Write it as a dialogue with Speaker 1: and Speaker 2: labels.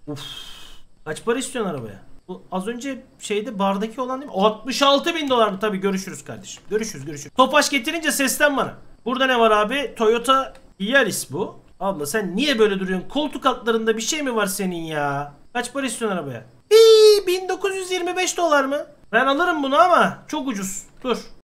Speaker 1: Uf. Kaç para istiyorsun arabaya? Bu az önce şeyde bardaki olan değil mi? 66.000 dolar mı? Tabii görüşürüz kardeşim. Görüşürüz. Topaş getirince seslen bana. Burada ne var abi? Toyota Yaris bu. Abla sen niye böyle duruyorsun? Koltuk altlarında bir şey mi var senin ya? Kaç para istiyorsun arabaya? 1925 dolar mı? Ben alırım bunu ama çok ucuz. Dur.